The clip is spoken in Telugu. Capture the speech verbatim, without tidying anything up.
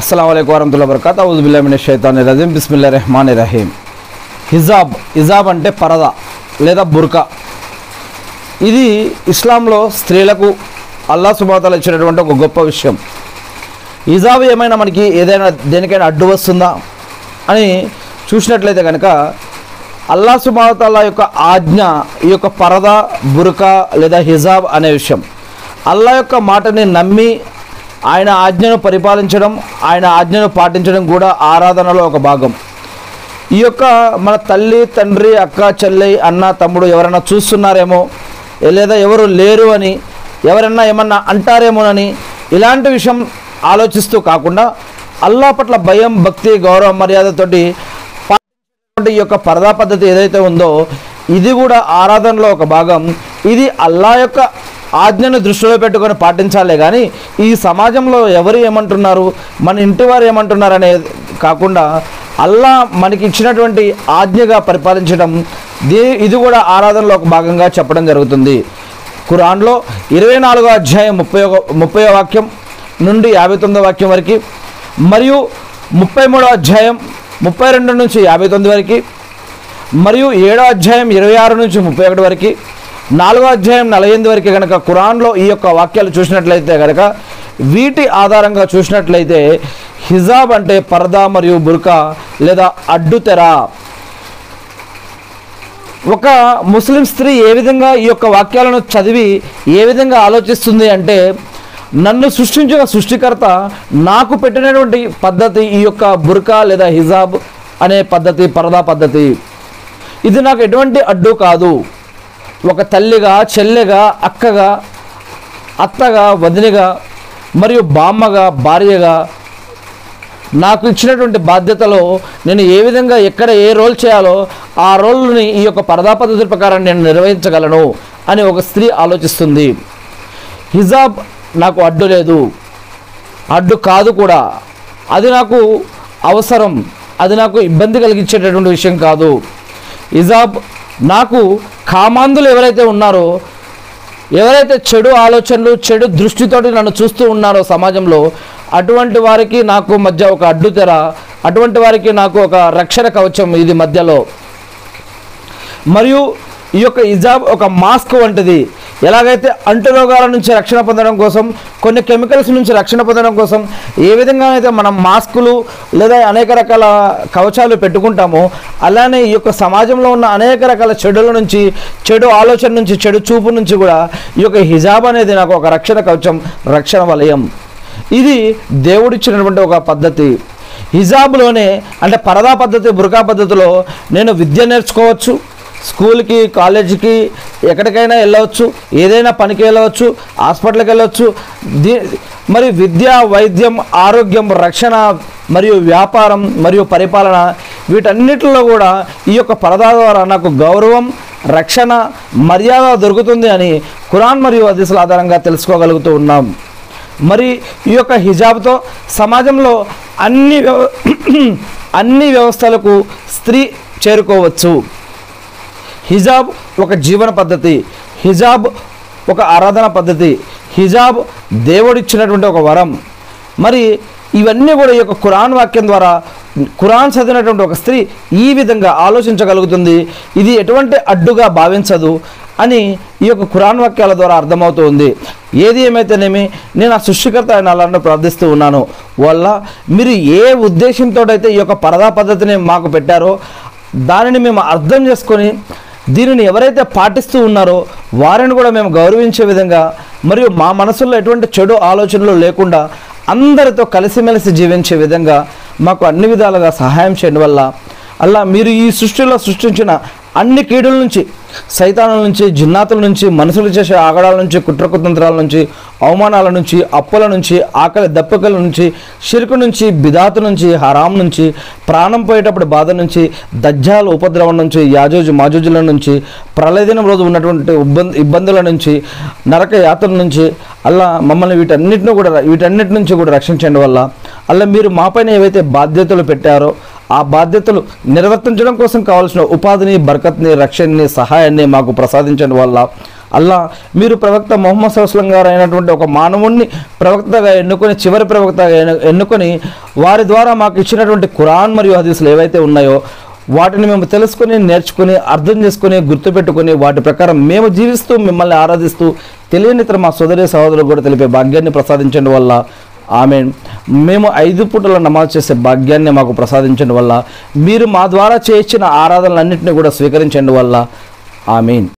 अस्सलाम वालेकुम वरहमतुल्लाहि वबरकातुहू औज़ु बिल्लाहि मिनश शैतानिर रजीम बिस्मिल्लाहिर रहमानिर रहीम। హిజాబ్ హిజాబ్ అంటే పరద లేదా బుర్కా. ఇది ఇస్లాంలో స్త్రీలకు అల్లాహ్ సుబ్హానహు వ తఆలా ఇచ్చినటువంటి ఒక గొప్ప విషయం. హిజాబ్ ఏమైనా మనకి ఏదైనా దేనికైనా అడ్డు వస్తుందా అని చూసినట్లయితే కనుక అల్లాహ్ సుబ్హానహు వ తఆలా యొక్క ఆజ్ఞ ఈ యొక్క పరద బుర్కా లేదా హిజాబ్ అనే విషయం. అల్లాహ్ యొక్క మాటని నమ్మి ఆయన ఆజ్ఞను పరిపాలించడం, ఆయన ఆజ్ఞను పాటించడం కూడా ఆరాధనలో ఒక భాగం. ఈ యొక్క మన తల్లి తండ్రి అక్క చెల్లి అన్న తమ్ముడు ఎవరైనా చూస్తున్నారేమో, లేదా ఎవరు లేరు అని ఎవరన్నా ఏమన్నా అంటారేమోనని ఇలాంటి విషయం ఆలోచిస్తూ కాకుండా అల్లాహ్ పట్ల భయం, భక్తి, గౌరవ మర్యాదతోటి ఈ యొక్క పరదా పద్ధతి ఏదైతే ఉందో ఇది కూడా ఆరాధనలో ఒక భాగం. ఇది అల్లాహ్ యొక్క ఆజ్ఞను దృష్టిలో పెట్టుకొని పాటించాలే కానీ ఈ సమాజంలో ఎవరు ఏమంటున్నారు, మన ఇంటి వారు ఏమంటున్నారు అనేది కాకుండా అల్లాహ్ మనకి ఇచ్చినటువంటి ఆజ్ఞగా పరిపాలించడం ఇది కూడా ఆరాధనలో ఒక భాగంగా చెప్పడం జరుగుతుంది. ఖురాన్లో ఇరవై నాలుగో అధ్యాయం ముప్పై ముప్పై వాక్యం నుండి యాభై తొమ్మిదో వాక్యం వరకు, మరియు ముప్పై మూడో అధ్యాయం ముప్పై రెండు నుంచి యాభై తొమ్మిది వరకు, మరియు ఏడో అధ్యాయం ఇరవై ఆరు నుంచి ముప్పై ఒకటి వరకు, నాలుగో అధ్యాయం నలభై ఎనిమిది వరకు కనుక ఖురాన్లో ఈ యొక్క వాక్యాలు చూసినట్లయితే కనుక వీటి ఆధారంగా చూసినట్లయితే హిజాబ్ అంటే పరదా మరియు బుర్కా లేదా అడ్డుతెర. ఒక ముస్లిం స్త్రీ ఏ విధంగా ఈ యొక్క వాక్యాలను చదివి ఏ విధంగా ఆలోచిస్తుంది అంటే, నన్ను సృష్టించిన సృష్టికర్త నాకు పెట్టినటువంటి పద్ధతి ఈ యొక్క బుర్కా లేదా హిజాబ్ అనే పద్ధతి, పరదా పద్ధతి. ఇది నాకు ఎటువంటి అడ్డు కాదు. ఒక తల్లిగా, చెల్లెగా, అక్కగా, అత్తగా, వదినగా మరియు బామ్మగా, భార్యగా నాకు ఇచ్చినటువంటి బాధ్యతలో నేను ఏ విధంగా ఎక్కడ ఏ రోల్ చేయాలో ఆ రోల్ని ఈ యొక్క పరదా పద్ధతి ప్రకారం నేను నిర్వహించగలను అని ఒక స్త్రీ ఆలోచిస్తుంది. హిజాబ్ నాకు అడ్డు లేదు, అడ్డు కాదు కూడా. అది నాకు అవసరం, అది నాకు ఇబ్బంది కలిగించేటటువంటి విషయం కాదు. హిజాబ్ నాకు కామాంధులు ఎవరైతే ఉన్నారో, ఎవరైతే చెడు ఆలోచనలు చెడు దృష్టితోటి నన్ను చూస్తూ ఉన్నారో సమాజంలో, అటువంటి వారికి నాకు మధ్య ఒక అడ్డుతెర, అటువంటి వారికి నాకు ఒక రక్షణ కవచం ఇది మధ్యలో. మరియు ఈ యొక్క హిజాబ్ ఒక మాస్క్ వంటిది. ఎలాగైతే అంటురోగాల నుంచి రక్షణ పొందడం కోసం, కొన్ని కెమికల్స్ నుంచి రక్షణ పొందడం కోసం ఏ విధంగా అయితే మనం మాస్కులు లేదా అనేక రకాల కవచాలు పెట్టుకుంటామో, అలానే ఈ యొక్క సమాజంలో ఉన్న అనేక రకాల చెడుల నుంచి, చెడు ఆలోచన నుంచి, చెడు చూపు నుంచి కూడా ఈ యొక్క హిజాబ్ అనేది నాకు ఒక రక్షణ కవచం, రక్షణ వలయం. ఇది దేవుడిచ్చినటువంటి ఒక పద్ధతి. హిజాబ్లోనే అంటే పరదా పద్ధతి, బుర్కా పద్ధతిలో నేను విద్య నేర్చుకోవచ్చు, స్కూల్కి, కాలేజీకి, ఎక్కడికైనా వెళ్ళవచ్చు, ఏదైనా పనికి వెళ్ళవచ్చు, హాస్పిటల్కి వెళ్ళవచ్చు. దీ మరి విద్య, వైద్యం, ఆరోగ్యం, రక్షణ మరియు వ్యాపారం మరియు పరిపాలన వీటన్నిటిలో కూడా ఈ యొక్క పరదా ద్వారా నాకు గౌరవం, రక్షణ, మర్యాద దొరుకుతుంది అని ఖురాన్ మరియు హదీసుల ఆధారంగా తెలుసుకోగలుగుతూ ఉన్నాం. మరి ఈ యొక్క హిజాబ్తో సమాజంలో అన్ని అన్ని వ్యవస్థలకు స్త్రీ చేరుకోవచ్చు. హిజాబ్ ఒక జీవన పద్ధతి, హిజాబ్ ఒక ఆరాధన పద్ధతి, హిజాబ్ దేవుడిచ్చినటువంటి ఒక వరం. మరి ఇవన్నీ కూడా ఈ యొక్క ఖురాన్ వాక్యం ద్వారా ఖురాన్ చదివినటువంటి ఒక స్త్రీ ఈ విధంగా ఆలోచించగలుగుతుంది. ఇది ఎటువంటి అడ్డుగా భావించదు అని ఈ యొక్క ఖురాన్ వాక్యాల ద్వారా అర్థమవుతుంది. ఏది ఏమైతేనేమి నేను ఆ సృష్టికర్త ఆయన అలాంటి ప్రార్థిస్తూ ఉన్నాను. వల్ల మీరు ఏ ఉద్దేశంతో అయితే ఈ యొక్క పరదా పద్ధతిని మాకు పెట్టారో దానిని మేము అర్థం చేసుకొని దీనిని ఎవరైతే పాటిస్తూ ఉన్నారో వారిని కూడా మేము గౌరవించే విధంగా, మరియు మా మనసులో ఎటువంటి చెడు ఆలోచనలు లేకుండా అందరితో కలిసిమెలిసి జీవించే విధంగా మాకు అన్ని విధాలుగా సహాయం చేయడం వల్ల అలా మీరు ఈ సృష్టిలో సృష్టించిన అన్ని కీడుల నుంచి, సైతానుల నుంచి, జిన్నాతుల నుంచి, మనుషులు చేసే ఆగడాల నుంచి, కుట్రకుతంత్రాల నుంచి, అవమానాల నుంచి, అప్పుల నుంచి, ఆకలి దప్పకల నుంచి, షిర్కు నుంచి, బిదాతు నుంచి, హరాం నుంచి, ప్రాణం పోయేటప్పుడు బాధ నుంచి, దజ్జాల ఉపద్రవం నుంచి, యాజూజు మాజూజుల నుంచి, ప్రళయదినం రోజు ఉన్నటువంటి ఇబ్బంది ఇబ్బందుల నుంచి, నరక యాత్రల నుంచి అలా మమ్మల్ని వీటన్నిటిని కూడా వీటన్నిటి నుంచి కూడా రక్షించండి వల్ల అలా మీరు మాపైన ఏవైతే బాధ్యతలు పెట్టారో ఆ బాధ్యతలు నిర్వర్తించడం కోసం కావాల్సిన ఉపాధిని, బర్కత్ని, రక్షణని, సహాయాన్ని మాకు ప్రసాదించడం వల్ల అల్లా మీరు ప్రవక్త మొహమ్మద్ సల్లం గారు అయినటువంటి ఒక మానవుణ్ణి ప్రవక్తగా ఎన్నుకొని చివరి ప్రవక్తగా ఎన్నుకొని వారి ద్వారా మాకు ఇచ్చినటువంటి ఖురాన్ మరియు హదీసులు ఏవైతే ఉన్నాయో వాటిని మేము తెలుసుకొని నేర్చుకుని అర్థం చేసుకుని గుర్తుపెట్టుకుని వాటి ప్రకారం మేము జీవిస్తూ మిమ్మల్ని ఆరాధిస్తూ తెలియని ఇతర మా సోదరి సహోదరులు కూడా తెలిపే భాగ్యాన్ని ప్రసాదించడం వల్ల ఆమేన్. మేము ఐదు పూటల నమాజ్ చేసే భాగ్యాన్ని మాకు ప్రసాదించడం వల్ల మీరు మా ద్వారా చేయించిన ఆరాధనలన్నింటినీ కూడా స్వీకరించండి వల్ల ఆమీన్.